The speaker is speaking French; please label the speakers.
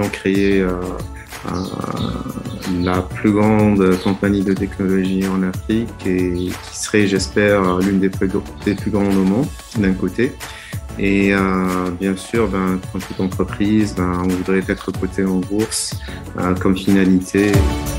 Speaker 1: aimerions créer la plus grande compagnie de technologie en Afrique et qui serait, j'espère, l'une des plus grandes au monde, d'un côté. Et bien sûr, comme toute entreprise, on voudrait être coté en bourse comme finalité.